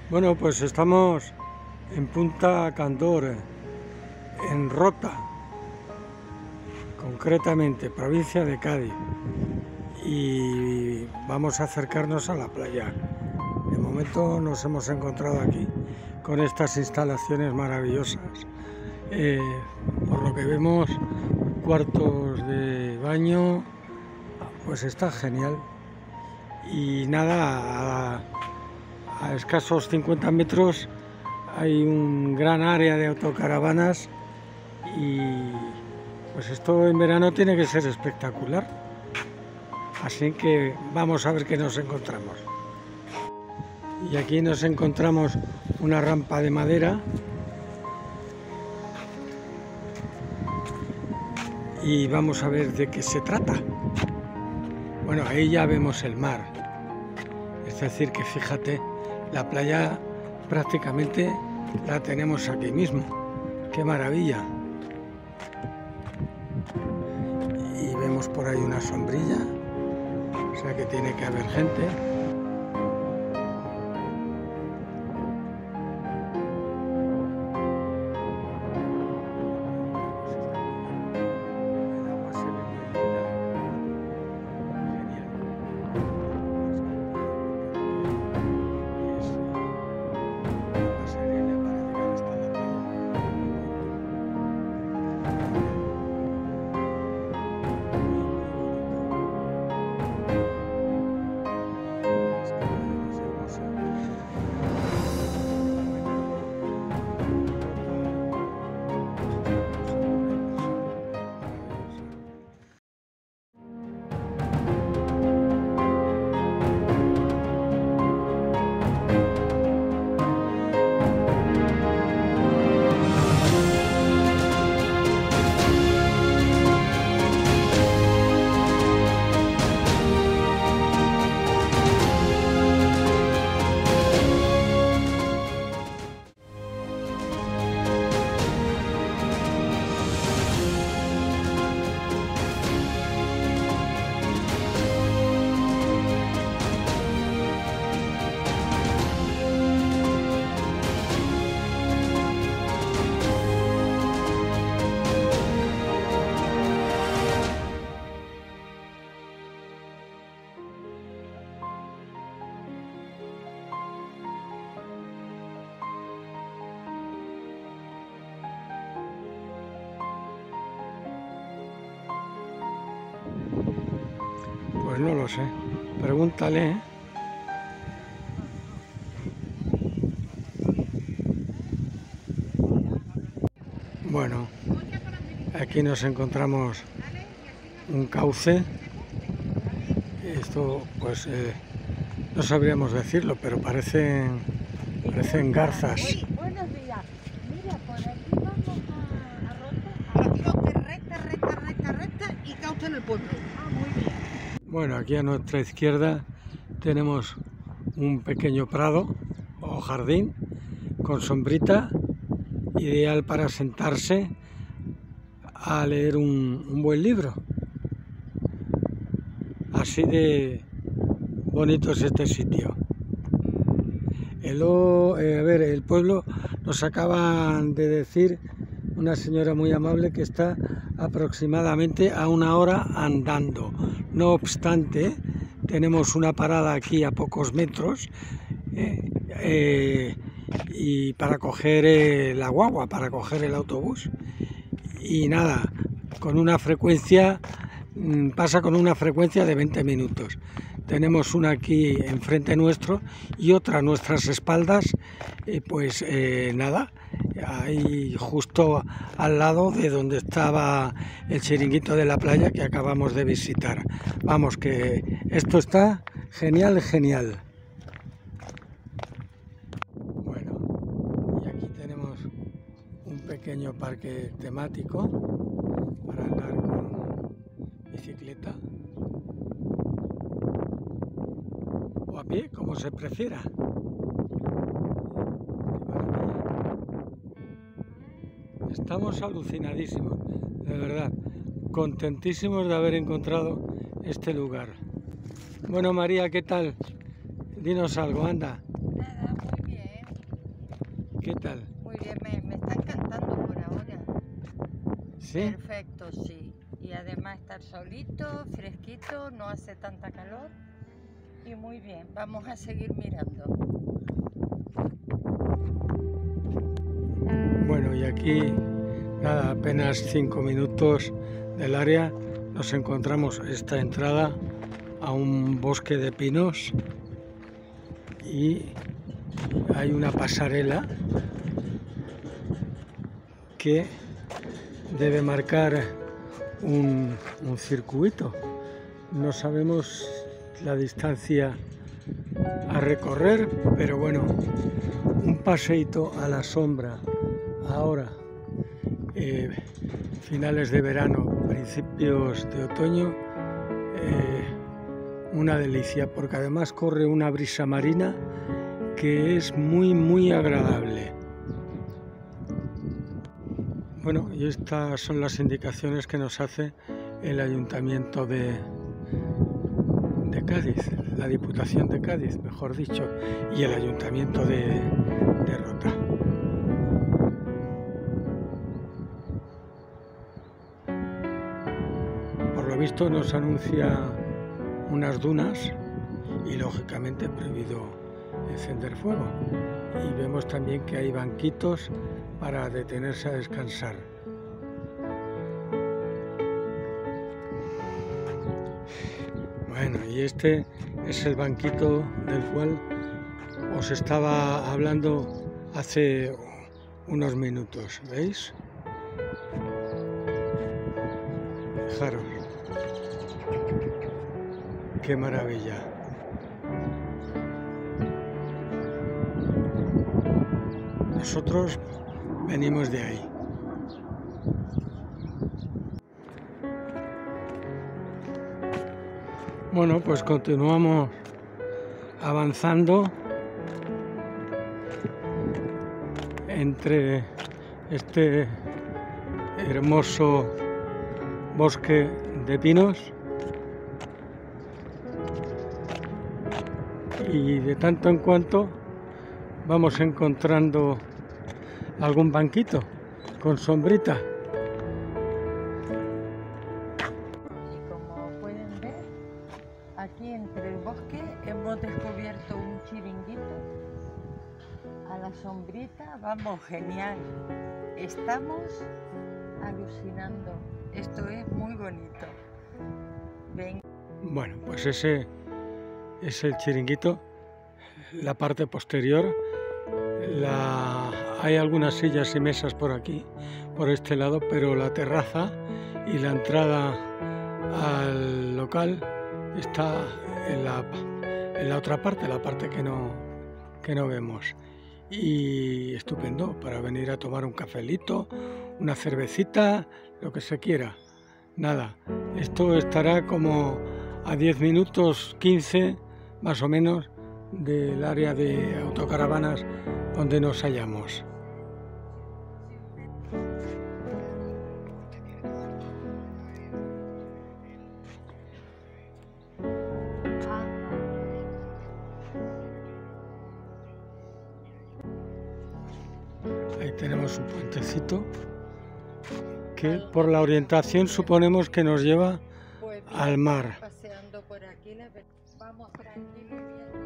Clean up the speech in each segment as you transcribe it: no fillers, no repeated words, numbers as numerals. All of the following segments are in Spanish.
Bueno, pues estamos en Punta Candor, en Rota, concretamente, provincia de Cádiz, y vamos a acercarnos a la playa. De momento nos hemos encontrado aquí con estas instalaciones maravillosas. Por lo que vemos, cuartos de baño, pues está genial. Y nada, a escasos 50 metros hay un gran área de autocaravanas y pues esto en verano tiene que ser espectacular. Así que vamos a ver qué nos encontramos. Y aquí nos encontramos una rampa de madera y vamos a ver de qué se trata. Bueno, ahí ya vemos el mar. Es decir, que fíjate, la playa prácticamente la tenemos aquí mismo. ¡Qué maravilla! Y vemos por ahí una sombrilla, o sea que tiene que haber gente. Pues no lo sé, pregúntale, ¿eh? Bueno, aquí nos encontramos un cauce. Esto pues no sabríamos decirlo, pero parecen garzas. Buenos días. Mira, por aquí vamos a Rota. Recta y cauce en el pueblo. Muy bien. Bueno, aquí a nuestra izquierda tenemos un pequeño prado o jardín con sombrita, ideal para sentarse a leer un buen libro. Así de bonito es este sitio. El pueblo nos acaban de decir una señora muy amable que está aproximadamente a 1 hora andando. No obstante, tenemos una parada aquí a pocos metros y para coger la guagua, para coger el autobús. Y nada, con una frecuencia, pasa con una frecuencia de 20 minutos. Tenemos una aquí enfrente nuestro y otra a nuestras espaldas, nada, ahí justo al lado de donde estaba el chiringuito de la playa que acabamos de visitar. Vamos, que esto está genial, genial. Bueno, y aquí tenemos un pequeño parque temático para andar con bicicleta o a pie, como se prefiera. Estamos alucinadísimos, de verdad, contentísimos de haber encontrado este lugar. Bueno, María, ¿qué tal? Dinos algo, anda. Nada, muy bien. ¿Qué tal? Muy bien, me está encantando por ahora. ¿Sí? Perfecto, sí. Y además estar solito, fresquito, no hace tanta calor. Y muy bien, vamos a seguir mirando. Bueno, y aquí, nada, apenas 5 minutos del área, nos encontramos esta entrada a un bosque de pinos y hay una pasarela que debe marcar un circuito. No sabemos la distancia a recorrer, pero bueno, un paseíto a la sombra ahora, finales de verano, principios de otoño, una delicia, porque además corre una brisa marina que es muy agradable. Bueno, y estas son las indicaciones que nos hace el Ayuntamiento de Cádiz, la Diputación de Cádiz, mejor dicho, y el Ayuntamiento de Rota. Por lo visto nos anuncia unas dunas y lógicamente prohibido encender fuego. Y vemos también que hay banquitos para detenerse a descansar. Bueno, y este es el banquito del cual os estaba hablando hace unos minutos, ¿veis? Fijaros, qué maravilla. Nosotros venimos de ahí. Bueno, pues continuamos avanzando entre este hermoso bosque de pinos y de tanto en cuanto vamos encontrando algún banquito con sombrita. Y como pueden ver, aquí entre el bosque hemos descubierto un chiringuito a la sombrita. Vamos, genial. Estamos alucinando. Esto es muy bonito. Ven. Bueno, pues ese es el chiringuito, la parte posterior. Hay algunas sillas y mesas por aquí, por este lado, pero la terraza y la entrada al local está en la otra parte, la parte que no vemos. Y estupendo para venir a tomar un cafelito, una cervecita, lo que se quiera. Nada, esto estará como a 10 minutos, 15 más o menos del área de autocaravanas donde nos hallamos. Ahí tenemos un puentecito que por la orientación suponemos que nos lleva al mar. Paseando por aquí, vamos tranquilos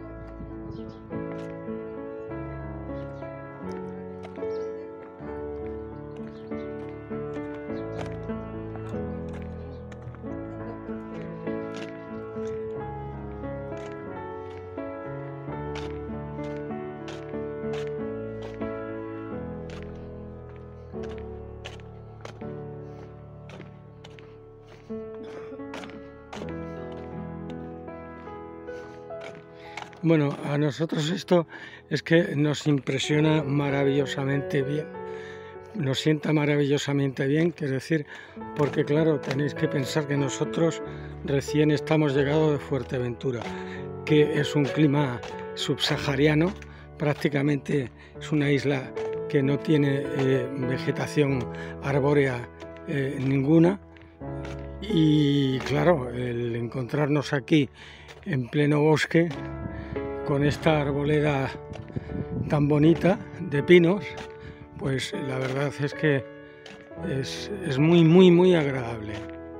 Bueno, a nosotros esto es que nos impresiona maravillosamente bien, nos sienta maravillosamente bien, quiero decir, porque claro, tenéis que pensar que nosotros recién estamos llegados de Fuerteventura, que es un clima subsahariano, prácticamente es una isla que no tiene vegetación arbórea ninguna, y claro, el encontrarnos aquí en pleno bosque con esta arboleda tan bonita de pinos, pues la verdad es que es muy agradable.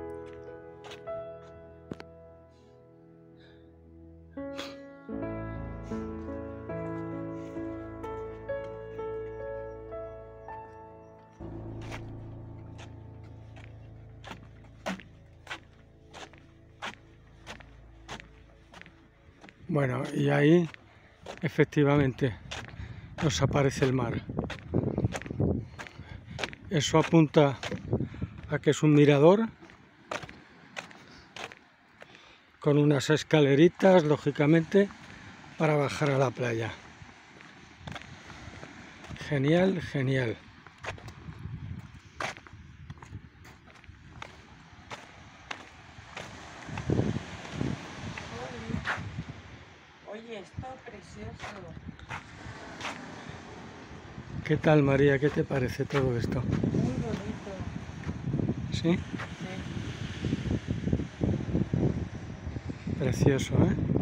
Bueno, y ahí efectivamente nos aparece el mar. Eso apunta a que es un mirador con unas escaleritas, lógicamente, para bajar a la playa. Genial, genial. Oye, esto precioso. ¿Qué tal, María? ¿Qué te parece todo esto? Muy bonito. ¿Sí? Sí. Precioso, ¿eh?